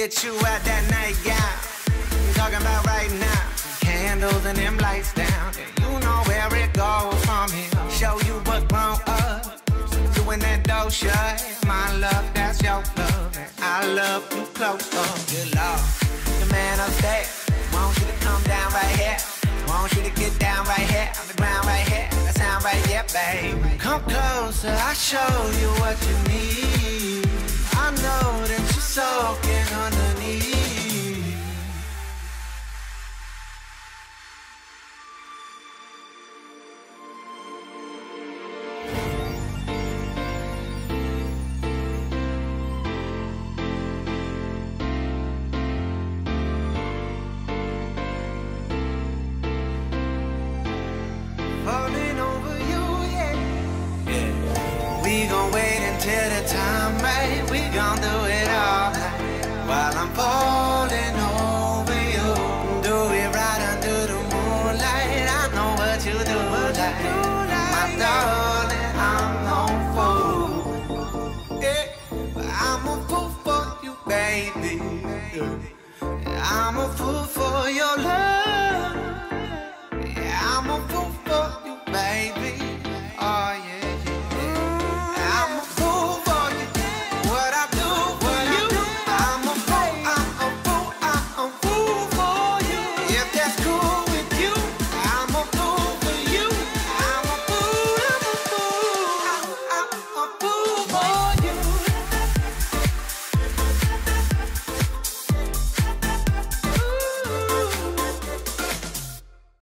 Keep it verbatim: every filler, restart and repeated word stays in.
get you out that nightgown. I'm talking about right now. Candles and them lights down. And you know where it goes from here. Show you what grown up. Doing that dough shut. My love, that's your love. And I love you closer. Good love. The man upstairs. Want you to come down right here. Want you to get down right here. On the ground right here. That sound right, yeah, babe. Come closer, I'll show you what you need. I know that you're soaking underneath. Falling over you, yeah. Yeah. We gon' wait until the time right. We gon' do